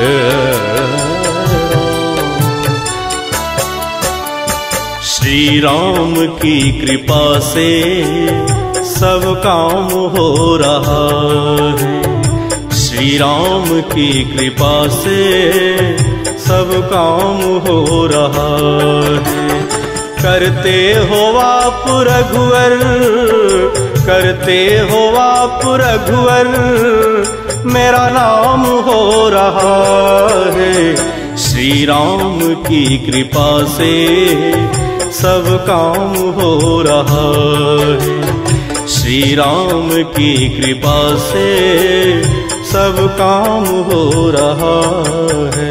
श्री राम की कृपा से सब काम हो रहा है। श्री राम की कृपा से सब काम हो रहा है। करते हो आप रघुवर, करते हो आप रघुवर, मेरा नाम हो रहा है। श्री राम की कृपा से सब काम हो रहा है। श्री राम की कृपा से सब काम हो रहा है।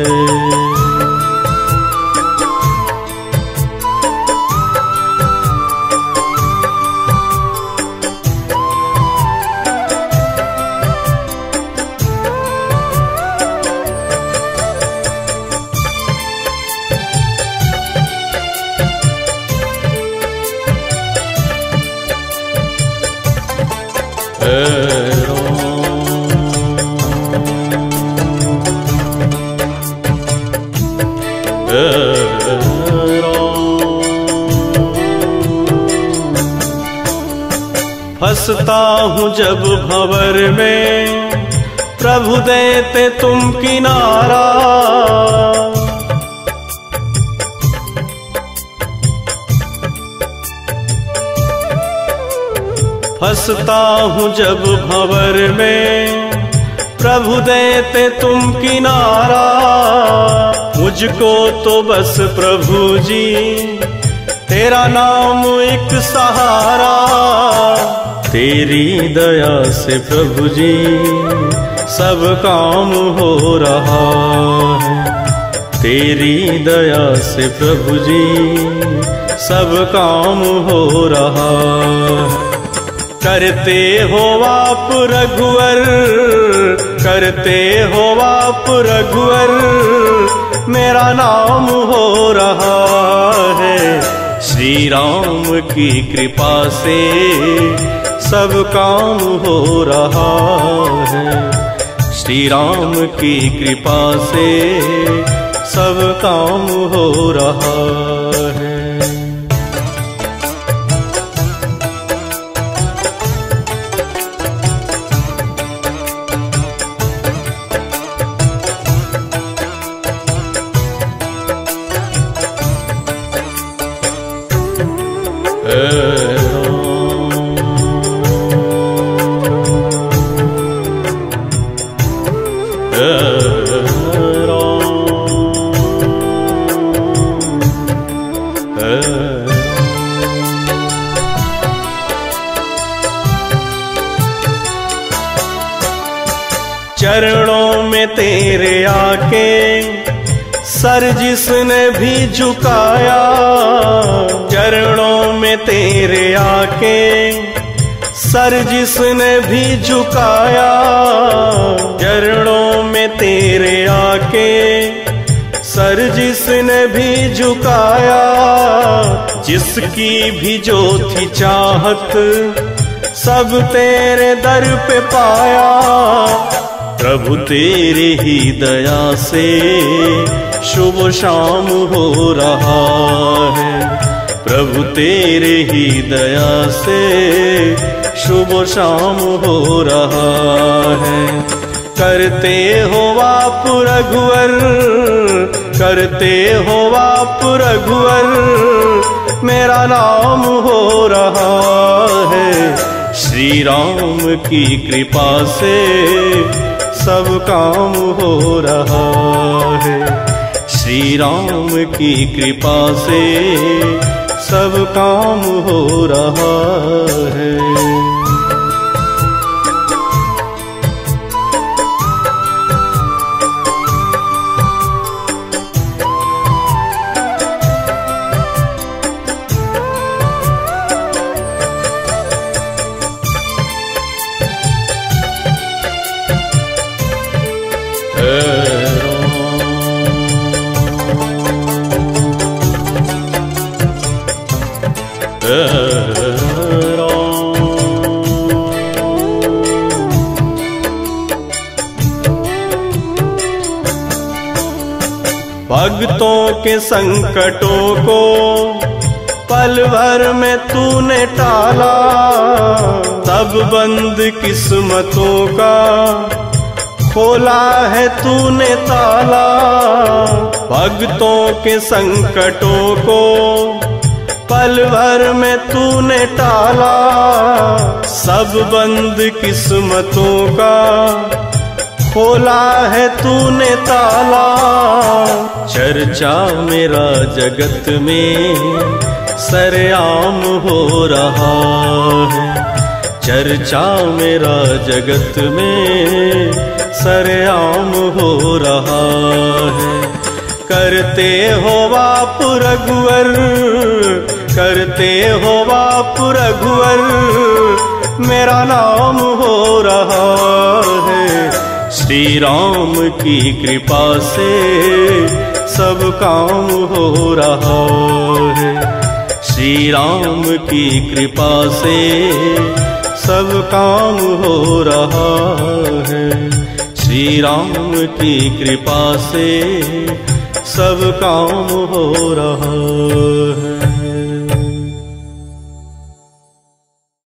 फंसता हूँ जब भंवर में, प्रभु देते तुम किनारा। फंसता हूँ जब भंवर में, प्रभु देते तुम किनारा। मुझको तो बस प्रभु जी तेरा नाम एक सहारा। तेरी दया से प्रभु जी सब काम हो रहा है। तेरी दया से प्रभु जी सब काम हो रहा है। करते हो आप रघुवर, करते हो आप रघुवर, मेरा नाम हो रहा है। श्री राम की कृपा से सब काम हो रहा है। श्री राम की कृपा से सब काम हो रहा है। चरणों में तेरे आके सर जिसने भी झुकाया। चरणों में तेरे आके सर जिसने भी झुकाया। चरणों में तेरे आके सर जिसने भी झुकाया। जिसकी भी जो थी चाहत सब तेरे दर पे पाया। प्रभु तेरे ही दया से शुभ शाम हो रहा है। प्रभु तेरे ही दया से शुभ शाम हो रहा है। करते हो आप रघुवर, करते हो आप रघुवर, मेरा नाम हो रहा है। श्री राम की कृपा से सब काम हो रहा है। श्री राम की कृपा से सब काम हो रहा है। भक्तों के संकटों को पल भर में तूने टाला, तब बंद किस्मतों का खोला है तूने ताला। भक्तों के संकटों को पल भर में तूने टाला, सब बंद किस्मतों का खोला है तूने ताला। चर्चा मेरा जगत में सरेआम हो रहा है, चर्चा मेरा जगत में सरेआम हो रहा है। करते हो बाप रघुवर, करते हो बाप रघुवर, मेरा नाम हो रहा है। श्री राम की कृपा से सब काम हो रहा है, श्री राम की कृपा से सब काम हो रहा है, श्री राम की कृपा से सब काम हो रहा है।